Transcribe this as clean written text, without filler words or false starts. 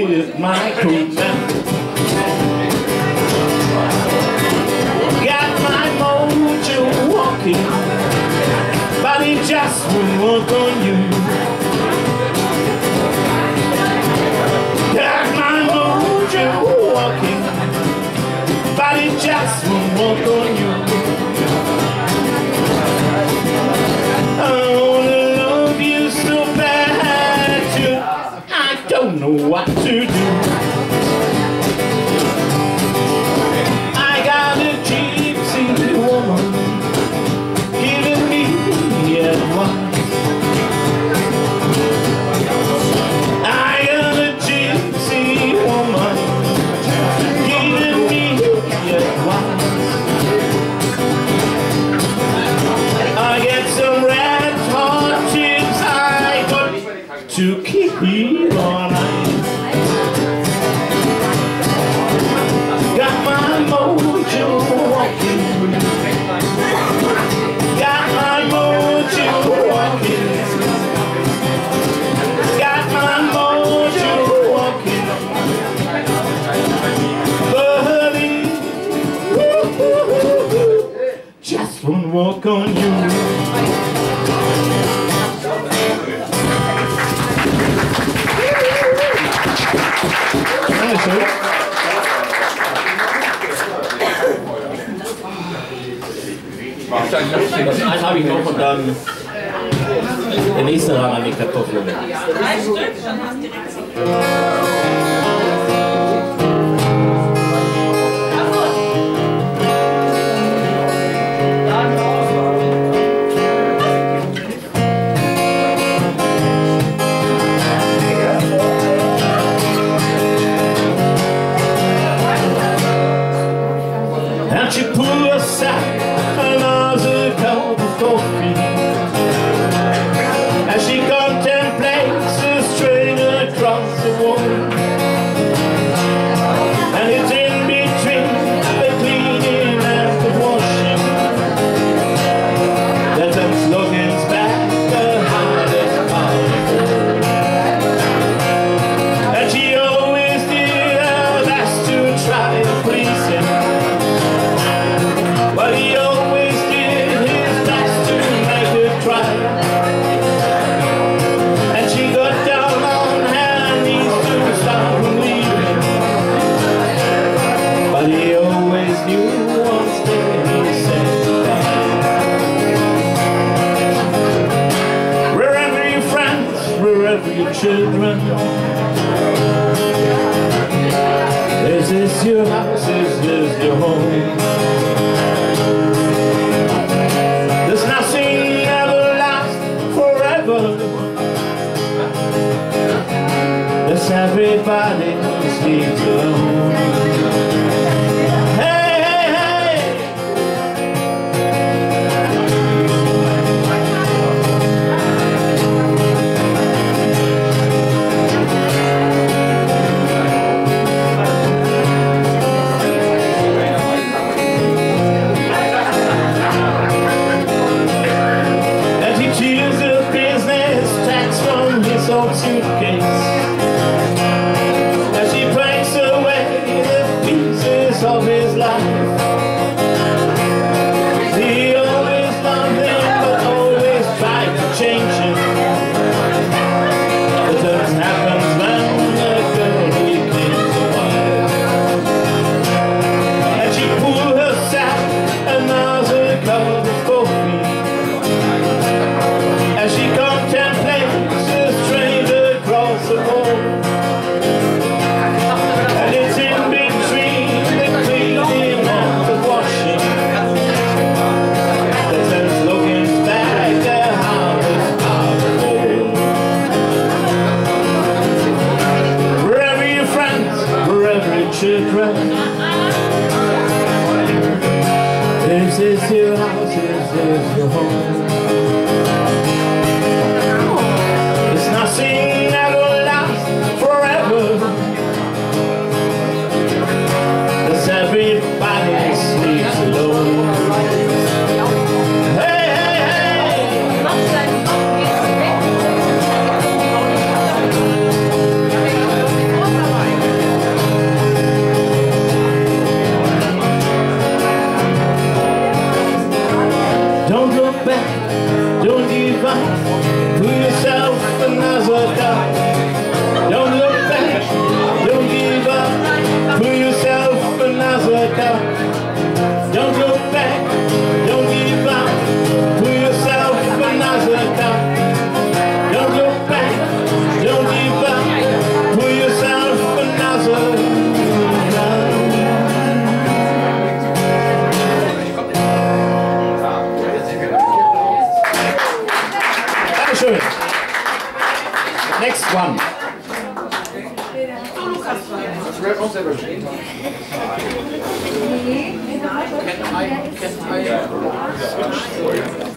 with my coat now. Got my mojo walking, but it just won't work on you. Got my mojo walking, but it just won't work on you. I wanna love you so bad, I don't know what to do. I got a gypsy woman giving me advice. I got a gypsy woman giving me advice. I get some red hot chips I got to keep on ice. Got my mojo walking, got my mojo walking, got my mojo walking, but it just won't walk on you. Das eine habe ich noch und dann der nächste ran an die Kartoffeln. And she pulled aside another cup of coffee as she contemplates the strain across the wall. And it's in between the cleaning and the washing that them slogans back the hardest part. And she always did her best to try to please him, but he always did his best to make her cry. And she got down on her knees to stop him leaving, but he always knew once there he said goodbye. Wherever your friends, wherever your children, is this your house, is this your home? There's nothing ever lasts forever. There's everybody who sleeps alone. Hey, hey, hey! Old suitcase as he breaks away the pieces of his life. He always loved him but always tried to change him. But that happens when the girl becomes a wife. And she pulled herself another cup of coffee as she contemplates the wall. And it's in between the cleaning and the washing that sends looking back at how it's powerful. Wherever your friends, wherever your children, is this your house, is this your home? It's nothing that will last forever. Does everybody sleeps alone? Hey, hey, hey! Nee.